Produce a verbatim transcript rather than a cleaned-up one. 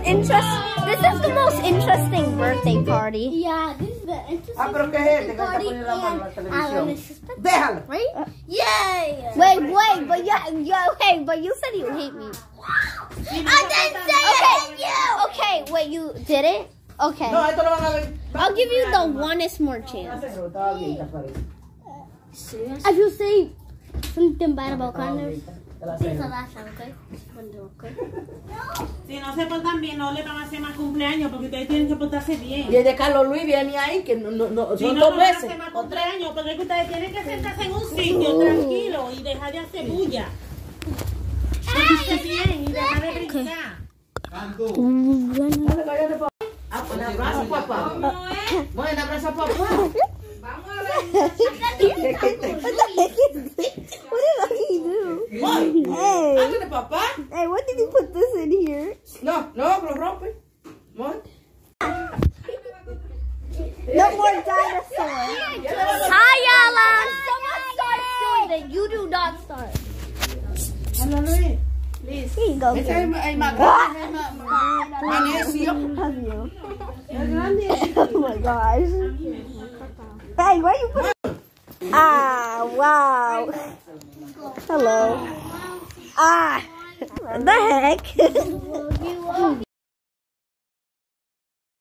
interesting. This is the most interesting birthday party. Yeah, this is the interesting Ah, pero ¿qué es este? Que está poniendo la mano en la televisión. Déjalo. Right? Yay! Wait, wait, but you, you, okay, but you said you hate me. I didn't say I hate you! Okay, wait, you did it? Okay. No, esto lo van a ver. I'll give you the onest more chance. If you say something bad about Connor. Si no se portan bien, no le van a hacer más cumpleaños porque ustedes tienen que portarse bien. Y el de Carlos Luis viene ahí, que no, no, no, Si son no, dos no van a meses. hacer más cumpleaños porque es que ustedes tienen que sentarse en un sitio tranquilo y dejar de hacer bulla. Portarse bien y dejar de brincar. Un abrazo, papá. Bueno, un abrazo, papá. Vamos a ver. What did he do? Hey. Ándale, papá. Hey, what did he put this in here? No, no, lo rompe. No more dinosaurs. Hi, Alan. Someone start doing it. You do not start. Carlos Luis, please. Here you go. Ese es el más necio. Love you. Oh my gosh. Hey, where you put it? Ah, wow. Hello. Ah, what the heck?